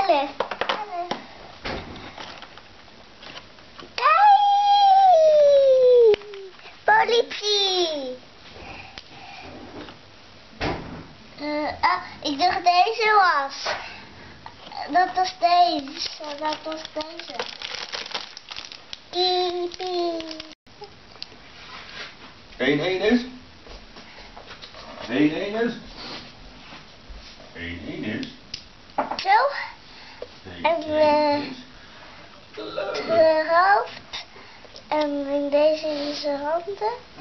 11. Politie! Ik dacht deze was. Dat was deze. Dat was deze. Piepie. 1-1 is? 1-1 is? 1-1 is? Zo. En de hoofd. En in deze is zijn handen.